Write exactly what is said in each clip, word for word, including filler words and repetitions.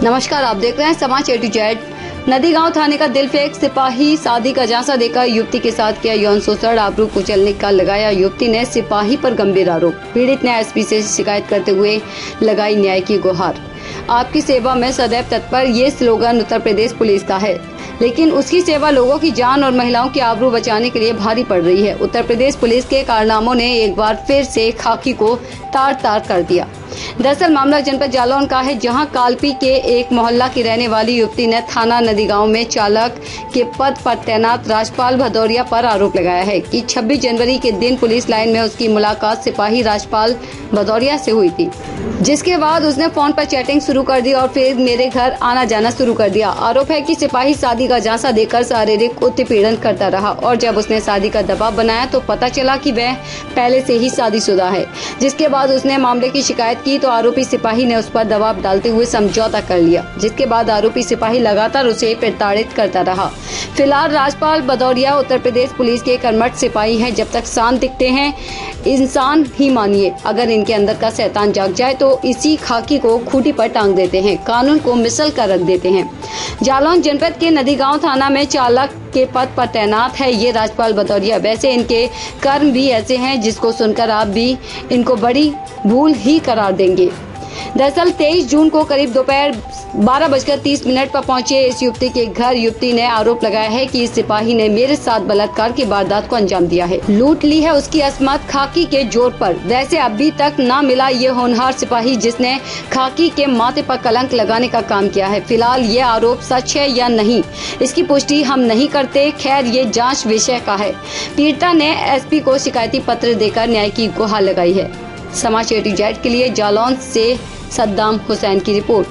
नमस्कार, आप देख रहे हैं समाज ए टू जेड। नदीगांव थाने का दिल फेंक सिपाही शादी का झांसा देकर युवती के साथ किया यौन शोषण, आबरू कुचलने का लगाया युवती ने सिपाही पर गंभीर आरोप। पीड़ित ने एसपी से शिकायत करते हुए लगाई न्याय की गुहार। आपकी सेवा में सदैव तत्पर, ये स्लोगन उत्तर प्रदेश पुलिस का है, लेकिन उसकी सेवा लोगों की जान और महिलाओं की आबरू बचाने के लिए भारी पड़ रही है। उत्तर प्रदेश पुलिस के कारनामों ने एक बार फिर से खाकी को तार तार कर दिया। दरअसल मामला जनपद जालौन का है, जहां कालपी के एक मोहल्ला की रहने वाली युवती ने थाना नदीगांव में चालक के पद पर तैनात राजपाल भदौरिया पर आरोप लगाया है कि छब्बीस जनवरी के दिन पुलिस लाइन में उसकी मुलाकात सिपाही राजपाल भदौरिया से हुई थी, जिसके बाद उसने फोन पर चैटिंग शुरू कर दी और फिर मेरे घर आना जाना शुरू कर दिया। आरोप है कि सिपाही शादी का झांसा देकर शारीरिक उत्पीड़न करता रहा और जब उसने शादी का दबाव बनाया तो पता चला कि वह पहले से ही शादीशुदा है। जिसके बाद उसने मामले की शिकायत की तो आरोपी सिपाही ने उस पर दबाव डालते हुए समझौता कर लिया, जिसके बाद आरोपी सिपाही लगातार उसे प्रताड़ित करता रहा। फिलहाल राजपाल भदौरिया उत्तर प्रदेश पुलिस के कर्मठ सिपाही हैं। जब तक शांत दिखते हैं इंसान ही मानिए, अगर इनके अंदर का शैतान जाग जाए तो इसी खाकी को खूंटी पर टांग देते हैं, कानून को मिसल कर रख देते हैं। जालौन जनपद के नदीगांव थाना में चालक के पद पर तैनात है ये राजपाल भदौरिया। वैसे इनके कर्म भी ऐसे हैं जिसको सुनकर आप भी इनको बड़ी भूल ही करार देंगे। दरअसल तेईस जून को करीब दोपहर बारह बजकर तीस मिनट पर पहुंचे इस युवती के घर युवती ने आरोप लगाया है कि इस सिपाही ने मेरे साथ बलात्कार की वारदात को अंजाम दिया है, लूट ली है उसकी अस्मत खाकी के जोर पर। वैसे अभी तक न मिला ये होनहार सिपाही जिसने खाकी के माथे पर कलंक लगाने का काम किया है। फिलहाल ये आरोप सच है या नहीं, इसकी पुष्टि हम नहीं करते। खैर, ये जाँच विषय का है। पीड़िता ने एसपी को शिकायती पत्र देकर न्याय की गुहार लगाई है। समाज ए टू जेड के लिए जालौन से सद्दाम हुसैन की रिपोर्ट।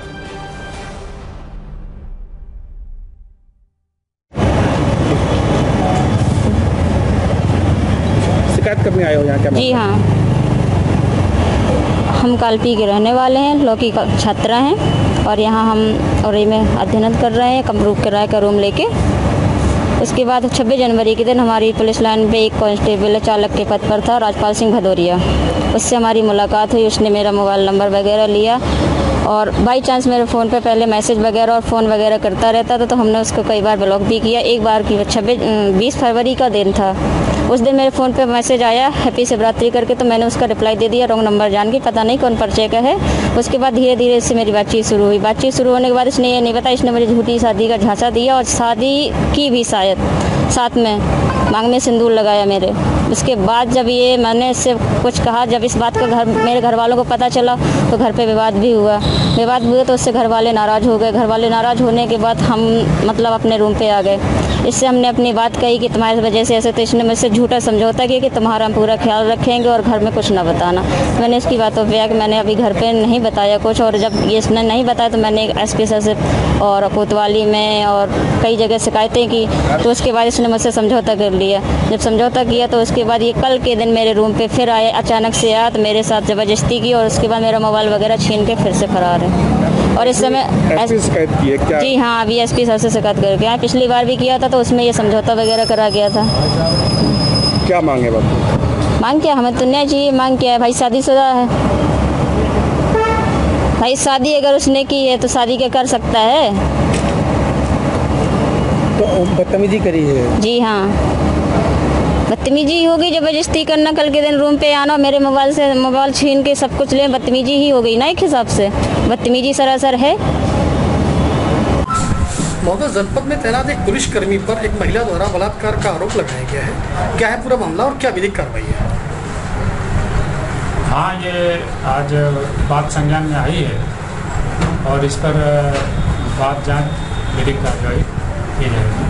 शिकायत करने आए हो यहाँ क्या? जी हाँ, हम कालपी के रहने वाले हैं, लौकी का छात्र हैं और यहाँ हम और में अध्ययन कर रहे हैं, कम रूप किराए का रूम लेके। उसके बाद छब्बीस जनवरी के दिन हमारी पुलिस लाइन पे एक कांस्टेबल चालक के पद पर था राजपाल सिंह भदौरिया, उससे हमारी मुलाकात हुई। उसने मेरा मोबाइल नंबर वगैरह लिया और बाई चांस मेरे फ़ोन पे पहले मैसेज वगैरह और फ़ोन वगैरह करता रहता था, तो हमने उसको कई बार ब्लॉक भी किया। एक बार की छब्बीस बीस फरवरी का दिन था, उस दिन मेरे फ़ोन पे मैसेज आया हैप्पी शिवरात्रि करके, तो मैंने उसका रिप्लाई दे दिया, रॉन्ग नंबर जान के, पता नहीं कौन परिचय का है। उसके बाद धीरे धीरे इससे मेरी बातचीत शुरू हुई। बातचीत शुरू होने के बाद इसने ये नहीं बताया, इसने मुझे झूठी शादी का झांसा दिया और शादी की भी शायद साथ में मांग में सिंदूर लगाया मेरे। उसके बाद जब ये मैंने इससे कुछ कहा, जब इस बात का घर मेरे घर वालों को पता चला तो घर पे विवाद भी हुआ। विवाद हुए तो उससे घर वाले नाराज़ हो गए। घर वाले नाराज़ होने के बाद हम मतलब अपने रूम पे आ गए। इससे हमने अपनी बात कही कि तुम्हारी वजह से ऐसे, तो इसने मुझसे झूठा समझौता किया कि तुम्हारा हम पूरा ख्याल रखेंगे और घर में कुछ ना बताना। मैंने इसकी बातों पे आया कि मैंने अभी घर पे नहीं बताया कुछ, और जब ये इसने नहीं बताया तो मैंने एस पी सर से और कोतवाली में और कई जगह शिकायतें की, तो उसके बाद इसने मुझसे समझौता कर लिया। जब समझौता किया तो उसके बाद ये कल के दिन मेरे रूम पे फिर आए, अचानक से आया तो मेरे साथ ज़बरदस्ती की और उसके बाद मेरा मोबाइल वगैरह छीन के फिर से फरार है। और इस समय शिकायत की है क्या? जी हाँ, अभी एस पी सर से शिकायत करके आए। पिछली बार भी किया था तो उसमें ये समझौता वगैरह करा गया था। क्या मांगे बात? मांग क्या, हमें तो न्याय चाहिए। मांग क्या है भाई, शादीशुदा है भाई, शादी अगर उसने की है तो शादी क्या कर सकता है? तो बदतमीजी करी है? जी हाँ, बदतमीजी हो गई, जबरदस्ती करना, कल के दिन रूम पे आना, मेरे मोबाइल से मोबाइल छीन के सब कुछ ले, बदतमीजी ही हो गई ना, एक हिसाब से बदतमीजी सरासर है। महोदय, जनपद में तैनात एक पुलिसकर्मी पर एक महिला द्वारा बलात्कार का आरोप लगाया गया है, क्या है पूरा मामला और क्या विधिक कार्रवाई है? हाँ, ये आज बात संज्ञान में आई है और इस पर बात जांच विधिक कार्रवाई की जाएगी।